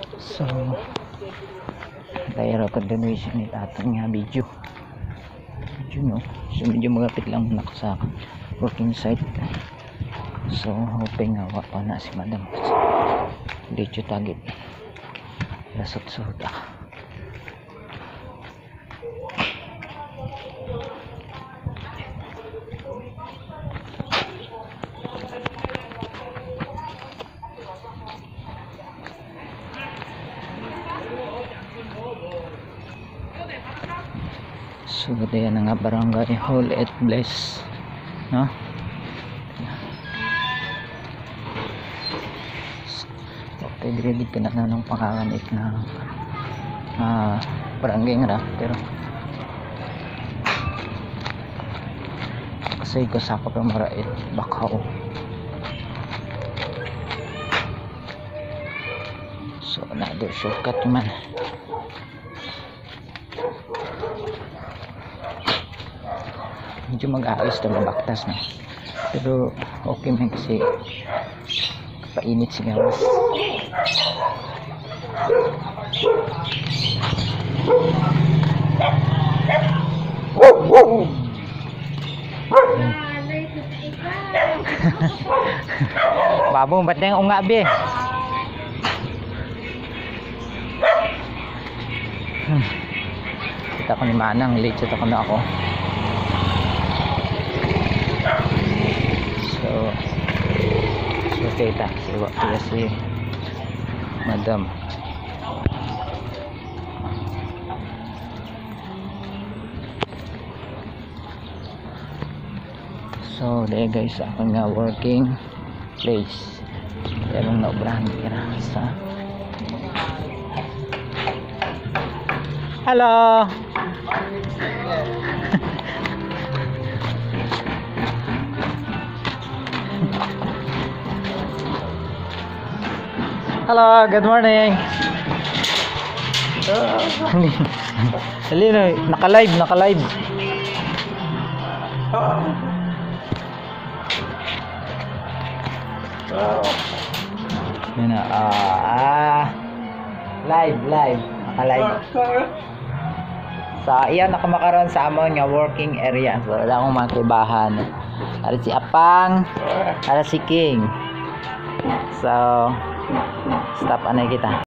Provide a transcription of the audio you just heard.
So dahil continuation ni tatang nga video no, so medyo magapit lang muna ako sa working site. So hoping nga pa na si madam dito tagit lasot-sot So daya na nga barangay Hall at Bless no? Okay, dili ka na ng panganganik na barangay nga pero kasi ko sakop ang marait Bakaw. So another shortcut man. Medyo mag-aayos na mabaktas na pero okay man kasi painit si gawas. Babong ba't na yung unga be? Kita ko ni Manang late sa ako na ako. So kita si madam. So there guys ako nga working place. Kaya nung naubrahan kira sa hello. Hello, good morning. Dali na, naka-live. Yan na, live, naka-live. So, iyan nakamakaroon sa amon nga working area. So, wala akong makibahan. Ada si Apang, ada si King. So, stop anay kita.